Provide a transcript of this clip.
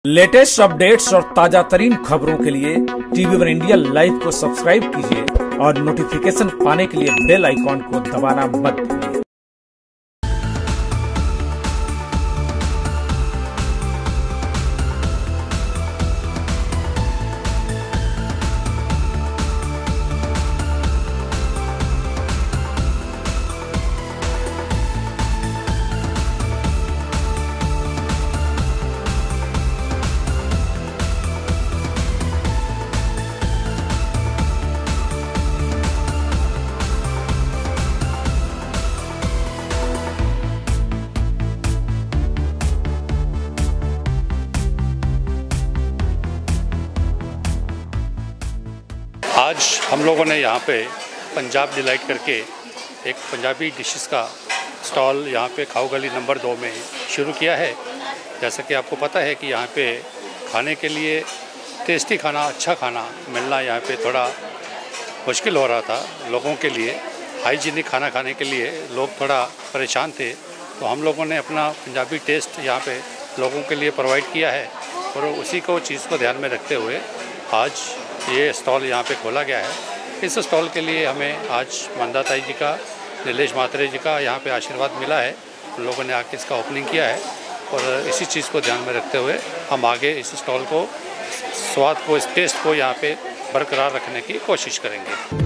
Latest updates और ताजा तरीन खबरों के लिए टीवी वन इंडिया लाइव को सब्सक्राइब कीजिए और नोटिफिकेशन पाने के लिए बेल आइकॉन को दबाना मत भूलिए। आज हम लोगों ने यहाँ पे पंजाब डिलाइट करके एक पंजाबी डिशेस का स्टॉल यहाँ पे खाओ गली नंबर 2 में शुरू किया है। जैसा कि आपको पता है कि यहाँ पे खाने के लिए टेस्टी खाना, अच्छा खाना मिलना यहाँ पे थोड़ा मुश्किल हो रहा था लोगों के लिए। हाइजीनिक खाना खाने के लिए लोग थोड़ा परेशान थे, तो हम लोगों ने अपना पंजाबी टेस्ट यहाँ पे लोगों के लिए प्रोवाइड किया है और उसी को चीज़ को ध्यान में रखते हुए आज ये स्टॉल यहाँ पे खोला गया है। इस स्टॉल के लिए हमें आज मंदाताई जी का, नीलेश मात्रे जी का यहाँ पे आशीर्वाद मिला है। उन लोगों ने आके इसका ओपनिंग किया है और इसी चीज़ को ध्यान में रखते हुए हम आगे इस स्टॉल को, स्वाद को, इस टेस्ट को यहाँ पे बरकरार रखने की कोशिश करेंगे।